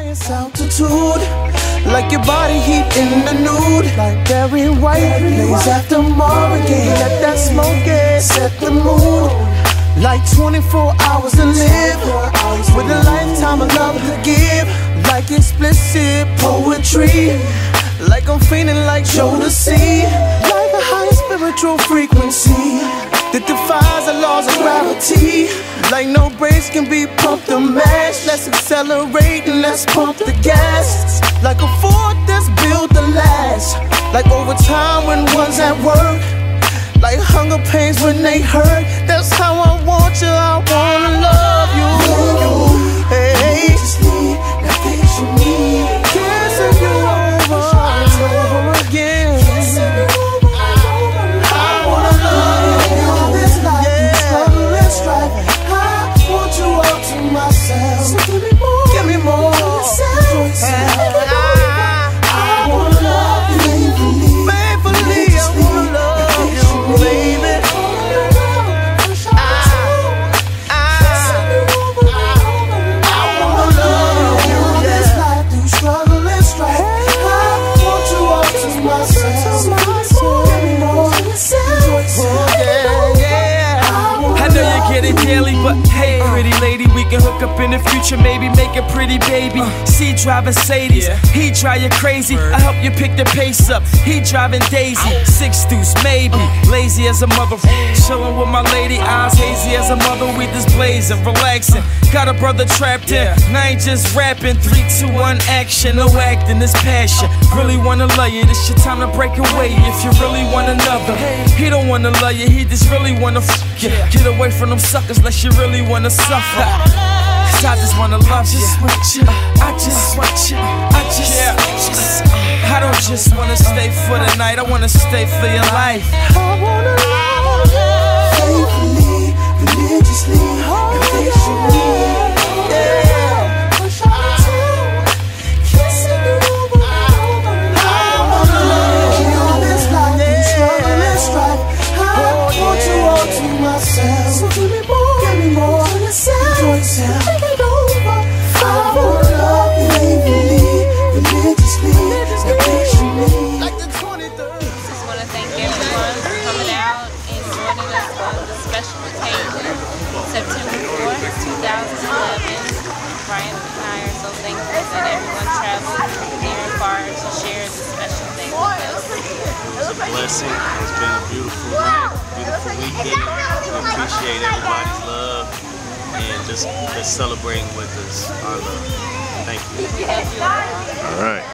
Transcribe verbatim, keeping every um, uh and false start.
highest altitude, like your body heat in the nude, like Barry White, blaze after Marvin Gaye. Let that smoke it set the mood, like twenty-four hours to live, with a lifetime of love to give, like explicit poetry, like I'm feeling like shoulder sea, like a high spiritual frequency that defies the laws of gravity, like no brakes can be pumped or mashed. Let's accelerate and let's pump the gas, like a fort that's built to last, like overtime when one's at work, like hunger pains when they hurt. That's how I want you, I wanna love you. Hey, now picture me kissing you over and over again. I wanna love you. This life, this struggle and strife, I want you all to myself. So give me more, give me more. I wanna love you faithfully, faithfully. I wanna love you, baby. Daily, but hey, pretty lady, we can hook up in the future, maybe make a pretty baby. C driving Sadies, he drive you crazy. I help you pick the pace up. He driving Daisy, six deuce maybe. Lazy as a mother, chilling with my lady, eyes hazy as a mother. We just blazing, relaxing. Got a brother trapped in, and I ain't just rapping. Three, two, one, action. No acting, this passion. Really wanna love you, this your time to break away. If you really want another, he don't wanna love you, he just really wanna f you. Get away from them suckers, unless you really wanna suffer. Cause I just wanna love you. I just want you. I just, yeah. just I don't just wanna stay for the night, I wanna stay for your life. I wanna love you faithfully, religiously, and patiently. Yeah. Push on the toe, kissing you over and over. I wanna love you. This life, this struggle and strife, I want you all to myself. So give me more, give me more. Enjoy yourself, take it over. I wanna love you faithfully, religiously, and patiently. Like the twenty-third. Just wanna thank everyone for coming out and joining us on this special occasion, September fourth, two thousand eleven. Briant and I are so thankful that everyone traveled near and far to share this special day with us. It's a blessing. It's been a beautiful night, beautiful weekend. We appreciate everybody's love and just, just celebrating with us our love. Thank you.